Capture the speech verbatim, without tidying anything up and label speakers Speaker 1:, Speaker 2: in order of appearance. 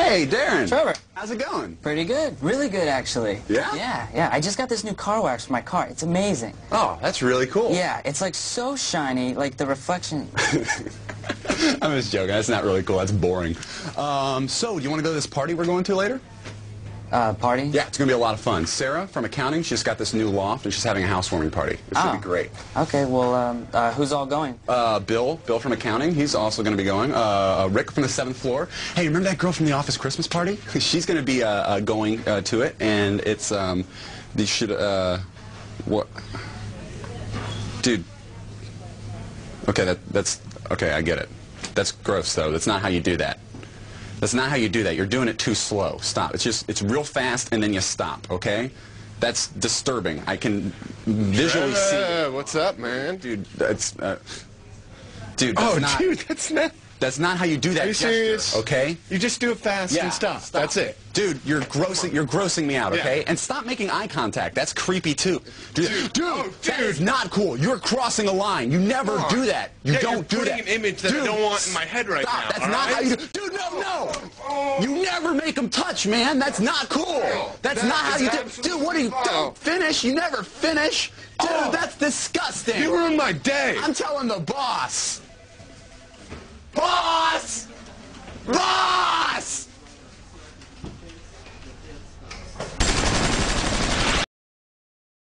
Speaker 1: Hey, Darren.
Speaker 2: Trevor.
Speaker 1: How's it going?
Speaker 2: Pretty good. Really good, actually.
Speaker 1: Yeah?
Speaker 2: Yeah, yeah. I just got this new car wax for my car. It's amazing.
Speaker 1: Oh, that's really cool.
Speaker 2: Yeah, it's like so shiny, like the reflection.
Speaker 1: I'm just joking. That's not really cool. That's boring. Um, so, do you want to go to this party we're going to later?
Speaker 2: Uh, party?
Speaker 1: Yeah, it's going to be a lot of fun. Sarah from accounting, she just got this new loft, and she's having a housewarming party. It should
Speaker 2: oh.
Speaker 1: be great.
Speaker 2: Okay, well, um, uh, who's all going?
Speaker 1: Uh, Bill, Bill from accounting, he's also going to be going. Uh, uh, Rick from the seventh floor. Hey, remember that girl from the office Christmas party? She's going to be uh, uh, going uh, to it, and it's, um, they should, uh, what? Dude. Okay, that, that's, okay, I get it. That's gross, though. That's not how you do that. That's not how you do that. You're doing it too slow. Stop. It's just, it's real fast, and then you stop, okay? That's disturbing. I can visually
Speaker 3: Trevor,
Speaker 1: see it.
Speaker 3: What's up, man?
Speaker 1: Dude, that's, uh, dude, that's
Speaker 3: Oh,
Speaker 1: not,
Speaker 3: dude, that's not...
Speaker 1: that's not how you do that
Speaker 3: Are you
Speaker 1: gesture,
Speaker 3: serious?
Speaker 1: okay?
Speaker 3: You just do it fast
Speaker 1: Yeah,
Speaker 3: and stop. That's it.
Speaker 1: Dude, you're grossing, you're grossing me out, okay?
Speaker 3: Yeah.
Speaker 1: And stop making eye contact. That's creepy, too. Dude,
Speaker 3: Dude,
Speaker 1: dude,
Speaker 3: oh,
Speaker 1: that
Speaker 3: dude.
Speaker 1: is not cool. You're crossing a line. You never
Speaker 3: Come on.
Speaker 1: do that. You
Speaker 3: Yeah,
Speaker 1: don't
Speaker 3: you're
Speaker 1: do
Speaker 3: putting
Speaker 1: that.
Speaker 3: an image that I
Speaker 1: Dude,
Speaker 3: don't want in my head right
Speaker 1: stop.
Speaker 3: now,
Speaker 1: That's
Speaker 3: all
Speaker 1: not
Speaker 3: right?
Speaker 1: how you do. Dude, no, no. You never make them touch, man. That's not cool. That's
Speaker 3: That
Speaker 1: not how
Speaker 3: is
Speaker 1: you do.
Speaker 3: absolutely
Speaker 1: Dude, what are you?
Speaker 3: foul.
Speaker 1: Don't finish. You never finish. Dude,
Speaker 3: Oh.
Speaker 1: that's disgusting.
Speaker 3: You ruined my day.
Speaker 1: I'm telling the boss. Boss! Boss!